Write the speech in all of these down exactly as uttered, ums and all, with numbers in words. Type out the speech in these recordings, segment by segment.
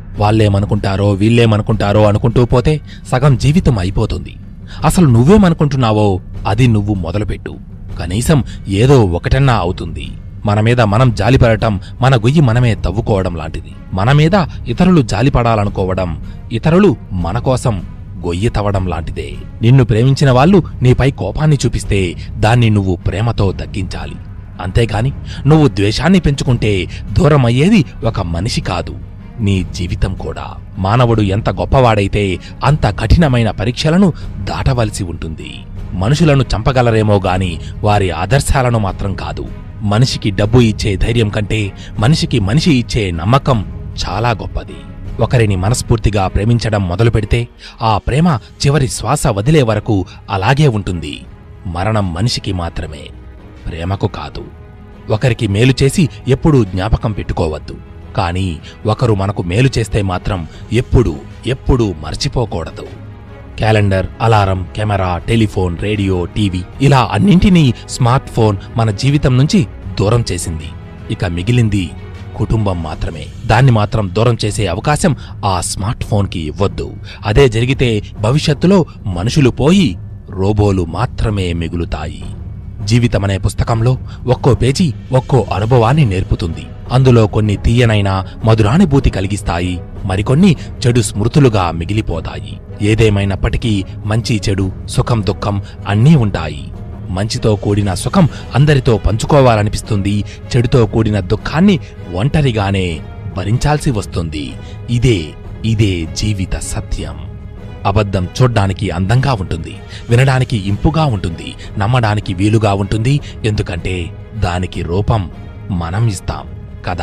వాళ్ళేమనుకుంటారో వీళ్ళేమనుకుంటారో అనుకుంటూ పోతే సగం జీవితం అయిపోతుంది. అసలు నువ్వేమనుకుంటున్నావో అది నువ్వు మొదలుపెట్టు. కనీసం ఏదో ఒకటన్నా అవుతుంది. మనమీద మనం జాలిపడటం మన గొయ్యి మనమే తవ్వుకోవడం లాంటిది. మనమీద ఇతరులు జాలిపడాలనుకోవడం ఇతరులు మనకోసం గొయ్యి తవ్వడం లాంటిదే. నిన్ను ప్రేమించిన వాళ్ళు నీపై కోపాన్ని చూపిస్తే దాన్ని నువ్వు ప్రేమతో దగ్గించాలి. అంతేగాని నువ్వు ద్వేషాన్ని పెంచుకుంటే దూరమయ్యేది ఒక మనిషి కాదు, నీ జీవితం కూడా. మానవుడు ఎంత గొప్పవాడైతే అంత కఠినమైన పరీక్షలను దాటవలసి ఉంటుంది. మనుషులను చంపగలరేమో గాని వారి ఆదర్శాలను మాత్రం కాదు. మనిషికి డబ్బు ఇచ్చే ధైర్యం కంటే మనిషికి మనిషి ఇచ్చే నమ్మకం చాలా గొప్పది. ఒకరిని మనస్ఫూర్తిగా ప్రేమించడం మొదలుపెడితే ఆ ప్రేమ చివరి శ్వాస వదిలే వరకు అలాగే ఉంటుంది. మరణం మనిషికి మాత్రమే, ప్రేమకు కాదు. ఒకరికి మేలు చేసి ఎప్పుడూ జ్ఞాపకం పెట్టుకోవద్దు. కానీ ఒకరు మనకు మేలు చేస్తే మాత్రం ఎప్పుడూ ఎప్పుడూ మర్చిపోకూడదు. Calendar, alarm, camera, telephone, radio, TV ఇలా అన్నింటినీ స్మార్ట్ ఫోన్ మన జీవితం నుంచి దూరం చేసింది. ఇక మిగిలింది కుటుంబం మాత్రమే. దాన్ని మాత్రం దూరం చేసే అవకాశం ఆ స్మార్ట్ ఫోన్కి ఇవ్వొద్దు. అదే జరిగితే భవిష్యత్తులో మనుషులు పోయి రోబోలు మాత్రమే మిగులుతాయి. జీవితమనే పుస్తకంలో ఒక్కో పేజీ ఒక్కో అనుభవాన్ని నేర్పుతుంది. అందులో కొన్ని తీయనైన మధురానుభూతి కలిగిస్తాయి, మరికొన్ని చెడు స్మృతులుగా మిగిలిపోతాయి. ఏదేమైనప్పటికీ మంచి చెడు, సుఖం దుఃఖం అన్నీ ఉంటాయి. మంచితో కూడిన సుఖం అందరితో పంచుకోవాలనిపిస్తుంది. చెడుతో కూడిన దుఃఖాన్ని ఒంటరిగానే భరించాల్సి వస్తుంది. ఇదే ఇదే జీవిత సత్యం. అబద్ధం చూడ్డానికి అందంగా ఉంటుంది, వినడానికి ఇంపుగా ఉంటుంది, నమ్మడానికి వీలుగా ఉంటుంది. ఎందుకంటే దానికి రూపం మనం ఇస్తాం కదా.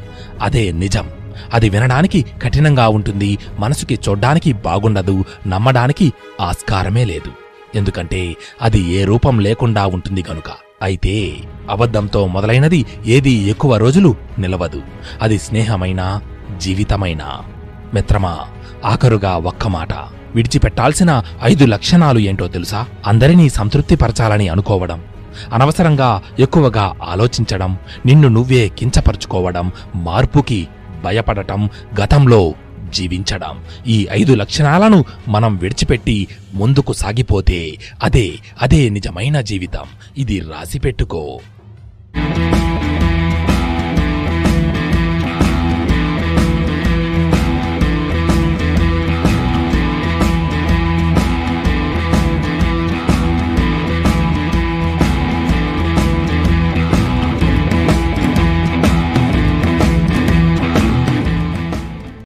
అదే నిజం. అది వినడానికి కఠినంగా ఉంటుంది, మనసుకి చూడ్డానికి బాగుండదు, నమ్మడానికి ఆస్కారమే లేదు. ఎందుకంటే అది ఏ రూపం లేకుండా ఉంటుంది గనుక. అయితే అబద్ధంతో మొదలైనది ఏదీ ఎక్కువ రోజులు నిలవదు. అది స్నేహమైనా జీవితమైనా. మిత్రమా, ఆఖరుగా ఒక్క మాట. విడిచిపెట్టాల్సిన ఐదు లక్షణాలు ఏంటో తెలుసా? అందరినీ సంతృప్తిపరచాలని అనుకోవడం, అనవసరంగా ఎక్కువగా ఆలోచించడం, నిన్ను నువ్వే కించపరుచుకోవడం, మార్పుకి భయపడటం, గతంలో జీవించడం. ఈ ఐదు లక్షణాలను మనం విడిచిపెట్టి ముందుకు సాగిపోతే అదే అదే నిజమైన జీవితం. ఇది రాసిపెట్టుకో.